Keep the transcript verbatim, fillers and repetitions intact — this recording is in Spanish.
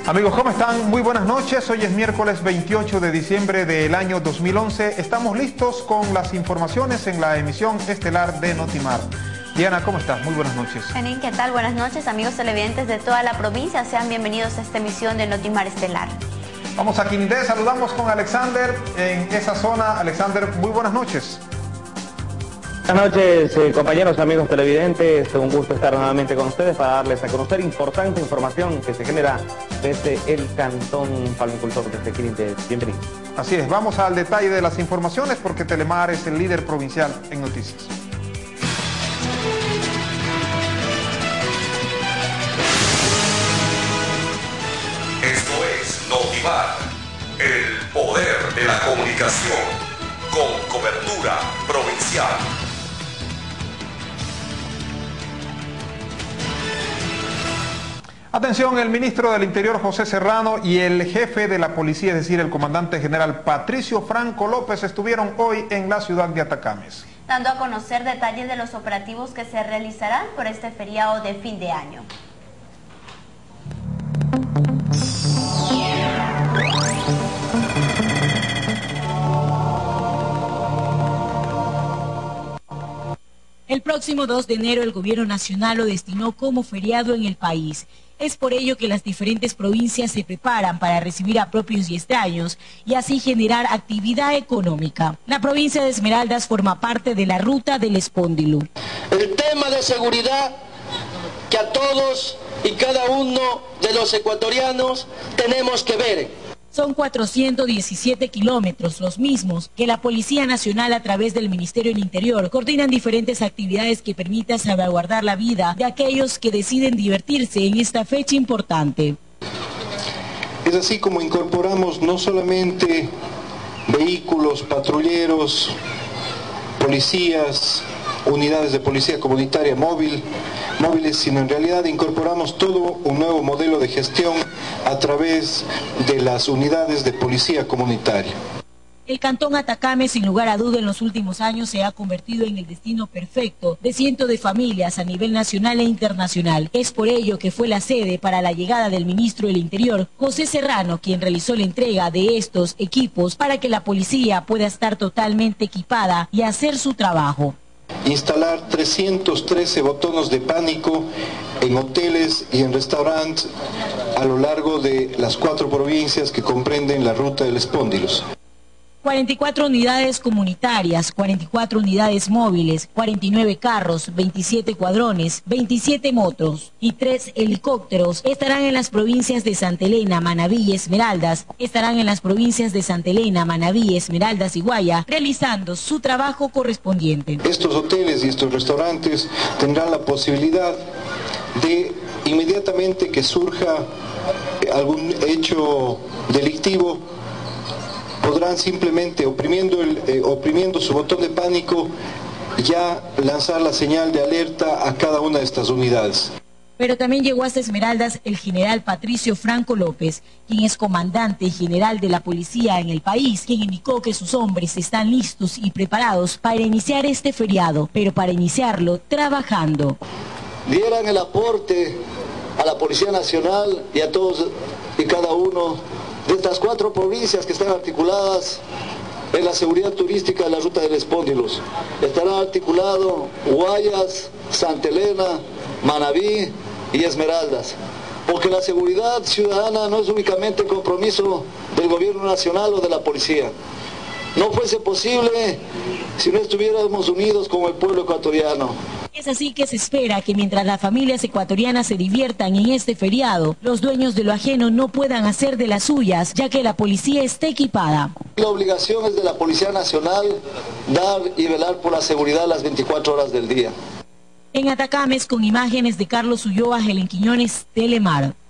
Amigos, ¿cómo están? Muy buenas noches. Hoy es miércoles veintiocho de diciembre del año dos mil once. Estamos listos con las informaciones en la emisión estelar de Notimar. Diana, ¿cómo estás? Muy buenas noches. Janine, ¿qué tal? Buenas noches, amigos televidentes de toda la provincia. Sean bienvenidos a esta emisión de Notimar Estelar. Vamos a Quindé, saludamos con Alexander en esa zona. Alexander, muy buenas noches. Buenas noches, eh, compañeros, amigos televidentes. Un gusto estar nuevamente con ustedes para darles a conocer importante información que se genera desde el Cantón Palmicultor de Quindé. Bienvenidos. Así es, vamos al detalle de las informaciones porque Telemar es el líder provincial en noticias. Esto es Notimar, el poder de la comunicación, con cobertura provincial. Atención, el ministro del Interior José Serrano y el jefe de la policía, es decir, el comandante general Patricio Franco López, estuvieron hoy en la ciudad de Atacames, dando a conocer detalles de los operativos que se realizarán por este feriado de fin de año. El próximo dos de enero el gobierno nacional lo destinó como feriado en el país. Es por ello que las diferentes provincias se preparan para recibir a propios y extraños y así generar actividad económica. La provincia de Esmeraldas forma parte de la ruta del Espóndilo. El tema de seguridad que a todos y cada uno de los ecuatorianos tenemos que ver. Son cuatrocientos diecisiete kilómetros, los mismos que la Policía Nacional a través del Ministerio del Interior coordinan diferentes actividades que permitan salvaguardar la vida de aquellos que deciden divertirse en esta fecha importante. Es así como incorporamos no solamente vehículos, patrulleros, policías, unidades de policía comunitaria móvil, móviles, sino en realidad incorporamos todo un nuevo modelo de gestión a través de las unidades de policía comunitaria. El Cantón Atacames, sin lugar a duda, en los últimos años se ha convertido en el destino perfecto de cientos de familias a nivel nacional e internacional. Es por ello que fue la sede para la llegada del ministro del Interior, José Serrano, quien realizó la entrega de estos equipos para que la policía pueda estar totalmente equipada y hacer su trabajo. Instalar trescientos trece botones de pánico en hoteles y en restaurantes a lo largo de las cuatro provincias que comprenden la ruta del Espóndilos. cuarenta y cuatro unidades comunitarias, cuarenta y cuatro unidades móviles, cuarenta y nueve carros, veintisiete cuadrones, veintisiete motos y tres helicópteros estarán en las provincias de Santa Elena, Manabí y Esmeraldas. Estarán en las provincias de Santa Elena, Manabí, Esmeraldas y Guaya, realizando su trabajo correspondiente. Estos hoteles y estos restaurantes tendrán la posibilidad de, inmediatamente que surja algún hecho delictivo, podrán simplemente, oprimiendo, el, eh, oprimiendo su botón de pánico, ya lanzar la señal de alerta a cada una de estas unidades. Pero también llegó hasta Esmeraldas el general Patricio Franco López, quien es comandante general de la policía en el país, quien indicó que sus hombres están listos y preparados para iniciar este feriado, pero para iniciarlo trabajando. Dieran el aporte a la Policía Nacional y a todos y cada uno de estas cuatro provincias que están articuladas en la seguridad turística de la ruta del Espóndilos. Estarán articulados Guayas, Santa Elena, Manabí y Esmeraldas. Porque la seguridad ciudadana no es únicamente el compromiso del gobierno nacional o de la policía. No fuese posible si no estuviéramos unidos como el pueblo ecuatoriano. Es así que se espera que mientras las familias ecuatorianas se diviertan en este feriado, los dueños de lo ajeno no puedan hacer de las suyas, ya que la policía está equipada. La obligación es de la Policía Nacional dar y velar por la seguridad las veinticuatro horas del día. En Atacames, con imágenes de Carlos Ulloa, Helen Quiñones, Telemar.